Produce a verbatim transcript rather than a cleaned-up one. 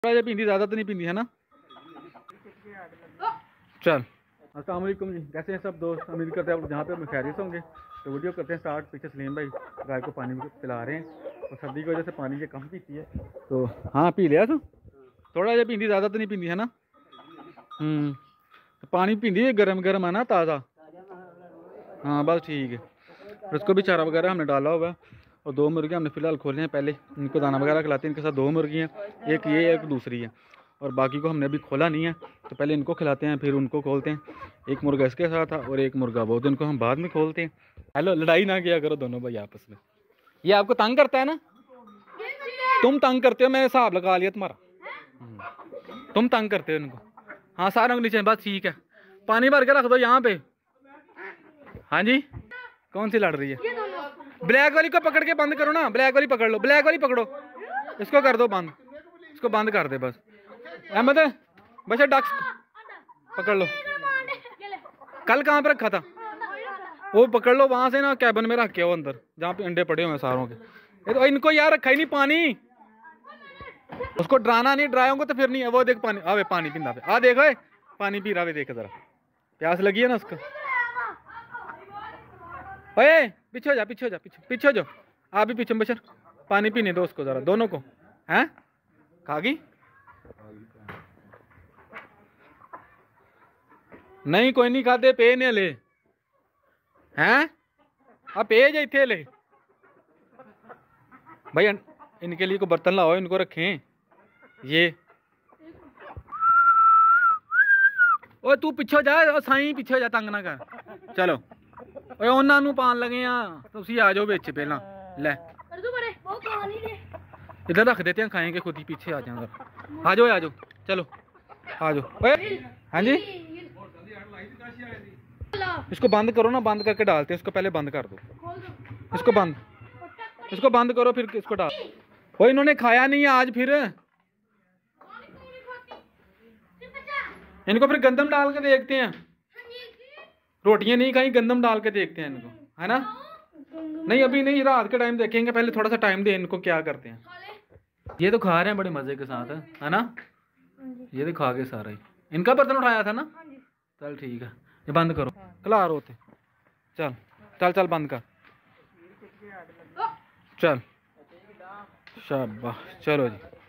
थोड़ा पींदी, ज़्यादा तो नहीं पींदी है ना। चल अस्सलाम वालेकुम जी, कैसे हैं सब दोस्त। उम्मीद करते हैं जहाँ पे हम खैरियत होंगे। तो वीडियो करते हैं स्टार्ट। पीछे सलीम भाई गाय को पानी पिला रहे हैं और सर्दी की वजह से पानी ये कम पीती है। तो हाँ पी लिया तू, थोड़ा जहा पींदी, ज़्यादा तो नहीं पींदी है ना। हम्म पानी पींदी है, गर्म गर्म है ना, ताज़ा। हाँ बस ठीक है। और उसको भी चारा वगैरह हमने डाला हुआ है और दो मुर्गियाँ हमने फ़िलहाल खोले हैं। पहले इनको दाना वगैरह खिलाते हैं। इनके साथ दो मुर्गी हैं, एक ये एक दूसरी है, और बाकी को हमने अभी खोला नहीं है। तो पहले इनको खिलाते हैं फिर उनको खोलते हैं। एक मुर्गा इसके साथ था और एक मुर्गा वो, जिनको हम बाद में खोलते हैं। हेलो, लड़ाई ना किया करो दोनों भाई आपस में। ये आपको तंग करता है ना, तुम तंग करते हो, मैंने हिसाब लगा लिया तुम्हारा। तुम तंग करते हो इनको। हाँ सारा नीचे बस ठीक है। पानी भर के रख दो यहाँ पे। हाँ जी, कौन सी लड़ रही है? ब्लैक वाली को पकड़ के बंद करो ना, ब्लैक वाली पकड़ लो, ब्लैक वाली पकड़ो, इसको कर दो बंद, इसको बंद कर दे बस। अहमद बच्चा डक्स पकड़ लो। कल कहाँ पे रखा था वो? पकड़ लो वहां से ना, कैबिन में रख के वो अंदर जहाँ पे अंडे पड़े हुए हैं सारों के। ये तो इनको यार रखा ही नहीं पानी। उसको डराना नहीं, डराओगे तो फिर नहीं है। वो देख पानी, आवे पानी पींदा पे, आ देखो पानी पी रहा है, देख जरा, प्यास लगी है ना उसको। ओए पीछे हो जा, पीछे हो जा, पीछे पीछे हो जाओ। आप भी पीछे बशर, पानी पीने दो उसको जरा, दोनों को। हैं खागी नहीं, कोई नहीं खाते, पे ने ले हैं। अब पे जा इथे ले भाई। इनके लिए को बर्तन लाओ, इनको रखें। ये ओ तू पीछे जा, साई पीछे जा, तंग ना कर। चलो ओए उन्होंने पान लगे हाँ, तुसी आ जाओ बिच पहला। ले इधर रख देते हैं, खाएंगे खुद ही। पीछे आ जाओ, आ जाओ आ जाओ, चलो आ जाओ। ओए हाँ जी, इसको बंद करो ना, बंद करके डालते हैं इसको। पहले बंद कर दो इसको, बंद, इसको बंद करो फिर इसको डाल। वो इन्होंने खाया नहीं है आज, फिर इनको फिर गंदम डाल के देखते हैं। रोटियां नहीं खाई, गंदम डाल के देखते हैं इनको, है ना। नहीं अभी नहीं, रात के टाइम देखेंगे, पहले थोड़ा सा टाइम दे इनको, क्या करते हैं। ये तो खा रहे हैं बड़े मजे के साथ, है ना। ये तो खा के सारा ही। इनका बर्तन उठाया था ना। चल ठीक है, ये बंद करो, खिला रो होते। चल चल चल बंद कर, चल शाबाश, चलो जी।